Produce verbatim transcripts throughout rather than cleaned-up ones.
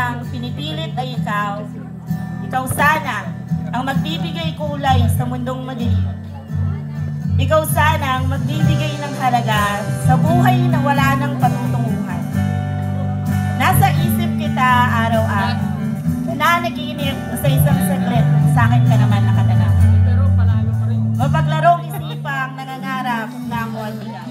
sanang pinipilit ay ikaw. Ikaw sana ang magbibigay kulay sa mundong madilim. Ikaw sana ang magbibigay ng halaga sa buhay na wala ng patutunguhan. Nasa isip kita araw-araw, na nag-iinip sa isang saglit, sa akin ka naman nakatanaw. Mapaglarong isipang nangangarap na ako at ikaw.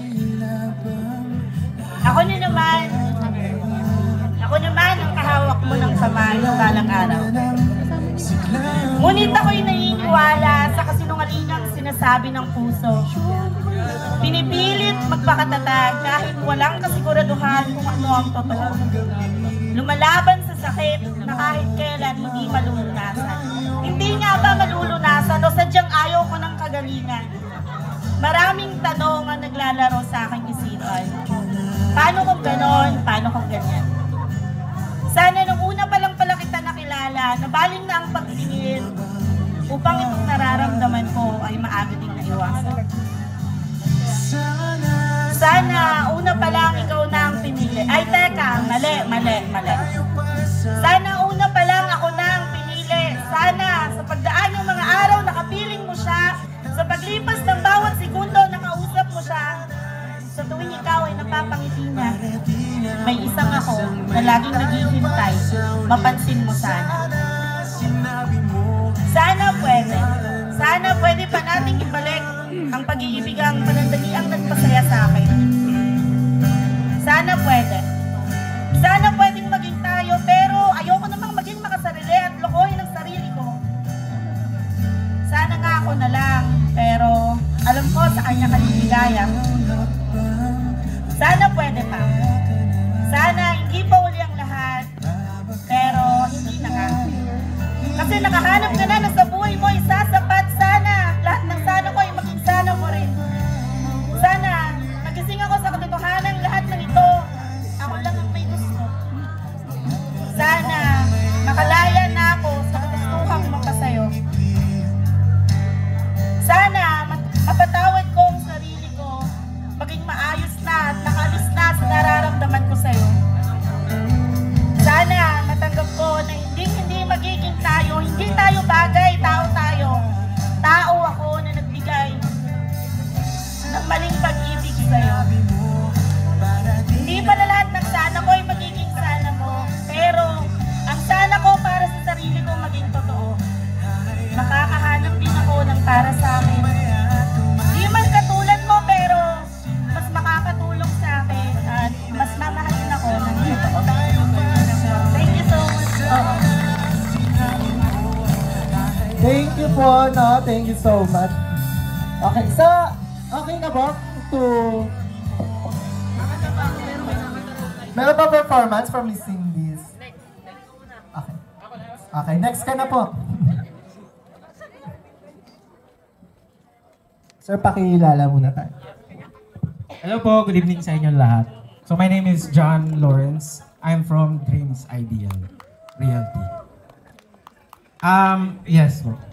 Ako na naman, ako naman ang kahawak mo ng kamay ng balang araw. Ngunit ako'y naniniwala sa kasinungalingang sinasabi ng puso. Pinipilit magpakatatag kahit walang kasiguraduhan kung ano ang totoo. Lumalaban sa sakit na kahit kailan hindi malulunasan. Hindi nga ba malulunasan o sadyang ayaw ko ng kagalingan? Maraming tanong ang naglalaro sa aking isipan. Paano kung ganon? Paano kung ganyan? Sana nung una pa lang pala kita nakilala, nabaling na ang pagtingin upang itong nararamdaman ko ay maaga ding naiwasan. Sana una pa lang ikaw na ang pinili. Ay teka, mali, mali, mali. Sana una pa lang ako na ang pinili. Sana sa pagdaan ng mga araw nakapiling mo siya, sa paglipas ng bawat segundo nakausap mo siya, sa tuwing ikaw ay napapangiti na, may isang ako na laging naghihintay, mapansin mo sana. Sana pwede. Sana pwede pa nating ibalik ang pag-iibigang panandaliang nagpasaya sa akin. Sana pwede. Sana pwedeng maging tayo, pero ayoko namang maging makasarili at lokohin ang sarili ko. Sana nga ako na lang, pero alam ko sa kanya kaligaya. Sana pwede pa. Sana hindi pa uli ang lahat, pero hindi na nga. Kasi nakahanap ka na na sa buhay mo, isasapat sana. Lahat ng sana ko ay maging sana mo rin. Sana, nagising ako sa katotohanan lahat ng ito. Ako lang ang may gusto. Sana, nakalaya na ako sa katustuhang magkasayo. Sana, mapatawad ko ang sarili ko, maging maayos na at nakalis na sa nararamdaman ko sa'yo. Sana, matanggap ko na hindi hindi magiging tayo, hindi tayo bagay, tao tayo. Tao ako na nagbigay ng maling pag-ibig sa'yo. Hindi pala lahat ng sana ko ay magiging sana mo, pero ang sana ko para sa sarili ko maging totoo. Makakahanap din ako ng para sa akin. Di man katulad mo, pero mas makakatulong sa akin at mas mamahalin ako ng totoo. Thank you so much. Oh. Thank you po, no? Thank you so much. Okay, so, okay na ba to... Meron ba performance from Miss Cindy's? Okay. Okay, next ka na po. Sir, pakilala muna tayo. Hello po, good evening sa inyo lahat. So my name is John Lawrence. I'm from Dreams Ideal Realty. Um, yes po.